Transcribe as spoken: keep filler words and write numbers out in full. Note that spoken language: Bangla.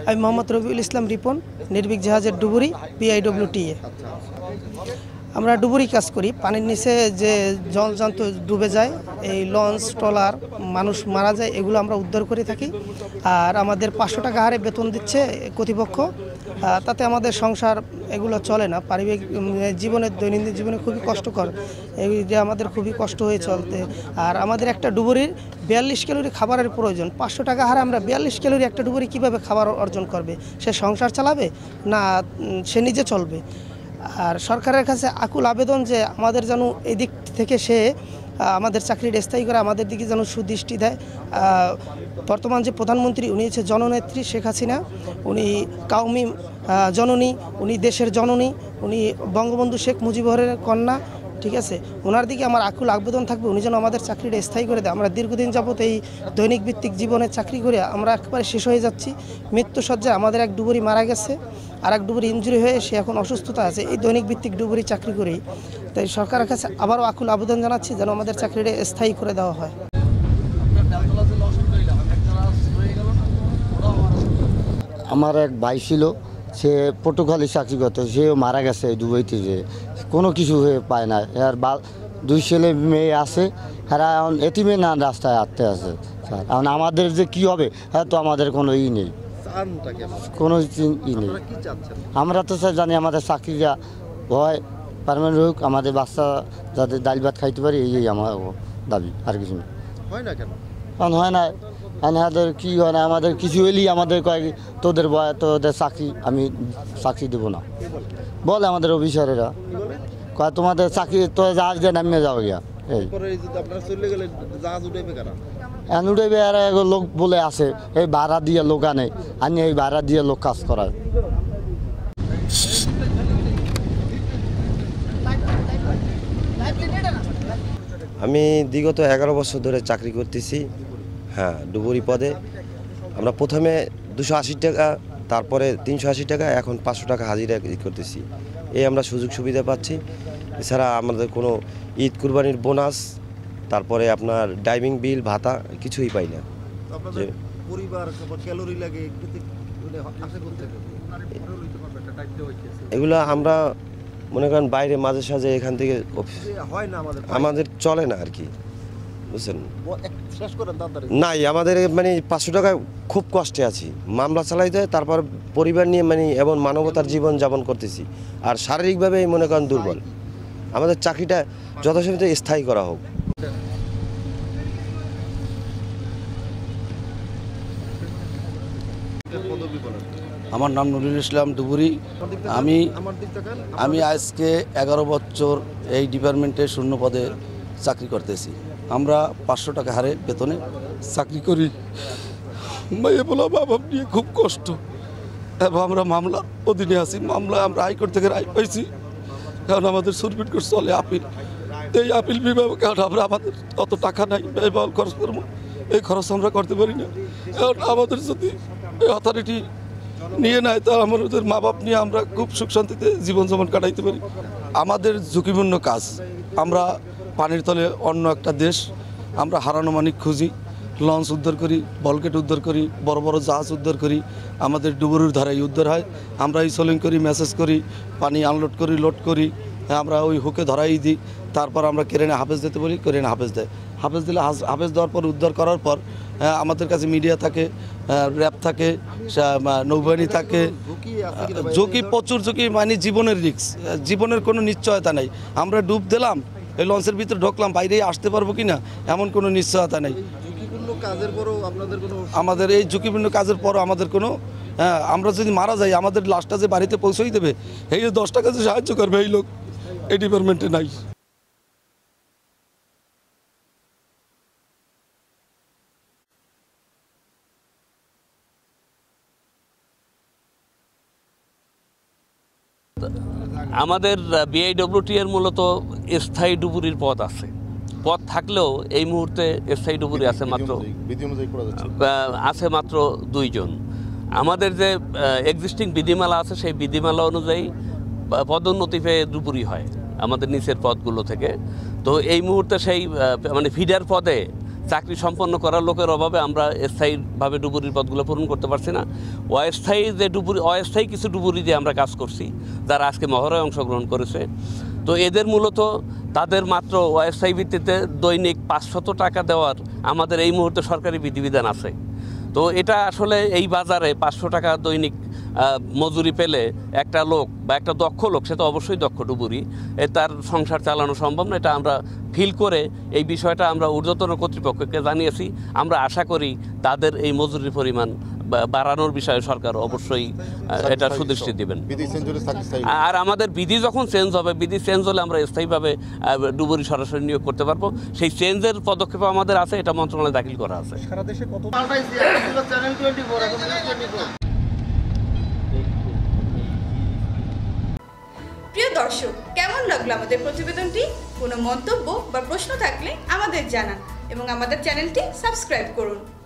আমি মোহাম্মদ রবিউল ইসলাম রিপন, নির্ভীক জাহাজের ডুবুরি, পিআইডব্লিউটিএ। আমরা ডুবুরি কাজ করি। পানির নিচে যে জলজন্তু ডুবে যায়, এই লঞ্চ ট্রলার মানুষ মারা যায়, এগুলো আমরা উদ্ধার করে থাকি। আর আমাদের পাঁচশো টাকা হারে বেতন দিচ্ছে কর্তৃপক্ষ। তাতে আমাদের সংসার এগুলো চলে না। পারিবারিক জীবনের দৈনন্দিন জীবনে খুবই কষ্টকর, এই যে আমাদের খুবই কষ্ট হয়ে চলতে। আর আমাদের একটা ডুবুরির বিয়াল্লিশ ক্যালোরি খাবারের প্রয়োজন। পাঁচশো টাকা হারে আমরা বিয়াল্লিশ ক্যালোরি একটা ডুবুরি কীভাবে খাবার অর্জন করবে? সে সংসার চালাবে না সে নিজে চলবে? আর সরকারের কাছে আকুল আবেদন যে আমাদের যেন এই দিক থেকে সে আমাদের চাকরির স্থায়ী করে আমাদের দিকে যেন সুদৃষ্টি দেয়। বর্তমান যে প্রধানমন্ত্রী উনি হচ্ছে জননেত্রী শেখ হাসিনা, উনি কাউমি জননী, উনি দেশের জননী, উনি বঙ্গবন্ধু শেখ মুজিবুরের কন্যা, ঠিক আছে? ওনার দিকে আমার আকুল আবেদন থাকবে উনি যেন আমাদের চাকরিটা স্থায়ী করে দেয়। আমরা দীর্ঘদিন যাবত এই দৈনিক ভিত্তিক জীবনে চাকরি করে আমরা একেবারে শেষ হয়ে যাচ্ছি। মৃত্যুসজ্জায় আমাদের এক ডুবুরি মারা গেছে, আর এক ডুবুরি ইনজুরি হয়ে সে এখন অসুস্থতা আছে এই দৈনিক ভিত্তিক ডুবুরি চাকরি করেই। তাই সরকারের কাছে আবারও আকুল আবেদন জানাচ্ছি যেন আমাদের চাকরিটা স্থায়ী করে দেওয়া হয়। আমার এক ভাই ছিল, সে পটুখালি চাকরি করতো, সেও মারা গেছে দুবাইতে, যে কোনো কিছু হয়ে পায় না। আর বা দুই ছেলে মেয়ে আছে, এরা এখন এতিমে না রাস্তায় আটতে আছে স্যার। এখন আমাদের যে কি হবে হ্যাঁ, তো আমাদের কোনো ই নেই, কোনো ই নেই। আমরা তো স্যার জানি আমাদের চাকরিটা হয় পারমানেন্ট হোক, আমাদের বাচ্চা যাতে ডাল ভাত খাইতে পারি, এই আমার দাবি, আর কিছু না। হয় না কেন? কারণ হয় না, আমাদের কি হয় না, আমাদের কিছু এলেই আমাদের কয়েক তোদের বয় তোদের চাকরি আমি চাকরি দেবো না বলে আমাদের অফিসারেরা, কয় তোমাদের চাকরি তো জাহাজ দিয়ে নামিয়ে যাও গিয়া। এই এখন উঠেবে, আর লোক বলে আছে এই ভাড়া দিয়ে লোক আনে, আনি এই ভাড়া দিয়ে লোক কাজ করায়। আমি বিগত এগারো বছর ধরে চাকরি করতেছি, হ্যাঁ, ডুবুরি পদে। আমরা প্রথমে দুশো আশি টাকা, তারপরে তিনশো আশি টাকা, এখন পাঁচশো টাকা হাজিরা করতেছি। এই আমরা সুযোগ সুবিধা পাচ্ছি। এছাড়া আমাদের কোনো ঈদ কুরবানির বোনাস, তারপরে আপনার ড্রাইভিং বিল ভাতা কিছুই পাই না। এগুলো আমরা মনে করেন বাইরে মাঝে সাঝে এখান থেকে আমাদের চলে না আর কি, বুঝছেন? নাই, আমাদের মানে পাঁচশো টাকা খুব কষ্টে আছি, মামলা চালাইতে, তারপর পরিবার নিয়ে মানে এবং মানবতার জীবন যাপন করতেছি। আর শারীরিকভাবে মনে করেন দুর্বল। আমাদের চাকরিটা যথাসময়ে স্থায়ী করা হোক। আমার নাম নুরুল ইসলাম ডুবুরি। আমি আমি আজকে এগারো বছর এই ডিপার্টমেন্টে শূন্য পদে চাকরি করতেছি। আমরা পাঁচশো টাকা হারে বেতনে চাকরি করি। মেয়ে বলা বাবা নিয়ে খুব কষ্ট, এবং আমরা মামলা অধীনে আছি। মামলা আমরা হাইকোর্ট থেকে রায় পাইছি, কারণ আমাদের সুপ্রিম কোর্ট চলে আপিল। এই আপিল বিভাগ, কারণ আমরা আমাদের অত টাকা নাই ব্যয়বহুল খরচ করবো, এই খরচ আমরা করতে পারি না। কারণ আমাদের যদি এই অথরিটি নিয়ে নেয়, তা আমাদের মা বাপ নিয়ে আমরা খুব সুখ শান্তিতে জীবনযাপন কাটাইতে পারি। আমাদের ঝুঁকিপূর্ণ কাজ, আমরা পানির তলে অন্য একটা দেশ, আমরা হারানো মানিক খুঁজি, লঞ্চ উদ্ধার করি, বলকেট উদ্ধার করি, বড় বড় জাহাজ উদ্ধার করি। আমাদের ডুবুরির ধারায় উদ্ধার হয়, আমরা ইসলিং করি, মেসেজ করি, পানি আনলোড করি, লোড করি, আমরা ওই হুকে ধরাই দিই। তারপর আমরা কেরেনে হাফেজ দিতে বলি, কেরেনে হাফেজ দেয়। হাফেজ দিলে হাফেজ দেওয়ার পর উদ্ধার করার পর আমাদের কাছে মিডিয়া থাকে, র্যাব থাকে, নৌবাহিনী থাকে। ঝুঁকি প্রচুর ঝুঁকি, মানে জীবনের রিস্ক, জীবনের কোনো নিশ্চয়তা নেই। আমরা ডুব দিলাম, এই লঞ্চের ভিতরে ঢুকলাম, বাইরে আসতে পারবো কি না এমন কোনো নিশ্চয়তা নেই। আমাদের এই ঝুঁকিপূর্ণ কাজের পরও আমাদের কোনো, হ্যাঁ, আমরা যদি মারা যাই আমাদের লাশটা যে বাড়িতে পৌঁছেই দেবে, এই যে দশ টাকা যে সাহায্য করবে, এই লোক এই ডিপার্টমেন্টে নাই। আমাদের বিআইডব্লিউটি এর মূলত স্থায়ী ডুবুরির পদ আছে। পদ থাকলেও এই মুহূর্তে স্থায়ী ডুবুরি আছে মাত্র আছে মাত্র দুইজন। আমাদের যে এক্সিস্টিং বিধিমালা আছে, সেই বিধিমালা অনুযায়ী পদোন্নতি পেয়ে ডুবুরি হয় আমাদের নিচের পদগুলো থেকে। তো এই মুহূর্তে সেই মানে ফিডার পদে চাকরি সম্পন্ন করার লোকের অভাবে আমরা স্থায়ীভাবে ডুবুরির পদগুলো পূরণ করতে পারছি না। অস্থায়ী যে ডুবুরি অস্থায়ী কিছু ডুবুরি দিয়ে আমরা কাজ করছি, যারা আজকে মহড়ায় অংশগ্রহণ করেছে। তো এদের মূলত তাদের মাত্র অস্থায়ী ভিত্তিতে দৈনিক পাঁচশত টাকা দেওয়ার আমাদের এই মুহূর্তে সরকারি বিধিবিধান আছে। তো এটা আসলে এই বাজারে পাঁচশো টাকা দৈনিক মজুরি পেলে একটা লোক বা একটা দক্ষ লোক, সে তো অবশ্যই দক্ষ ডুবুরি, এ তার সংসার চালানো সম্ভব না। এটা আমরা ফিল করে এই বিষয়টা আমরা ঊর্ধ্বতন কর্তৃপক্ষকে জানিয়েছি। আমরা আশা করি তাদের এই মজুরির পরিমাণ বাড়ানোর বিষয়ে সরকার অবশ্যই এটা সুদৃষ্টি দেবেন। আর আমাদের বিধি যখন চেঞ্জ হবে, বিধি চেঞ্জ হলে আমরা স্থায়ীভাবে ডুবুরি সরাসরি নিয়োগ করতে পারবো। সেই চেঞ্জের পদক্ষেপ আমাদের আছে, এটা মন্ত্রণালয়ে দাখিল করা আছে। প্রিয় দর্শক, কেমন লাগলো আমাদের প্রতিবেদনটি? কোনো মন্তব্য বা প্রশ্ন থাকলে আমাদের জানান এবং আমাদের চ্যানেলটি সাবস্ক্রাইব করুন।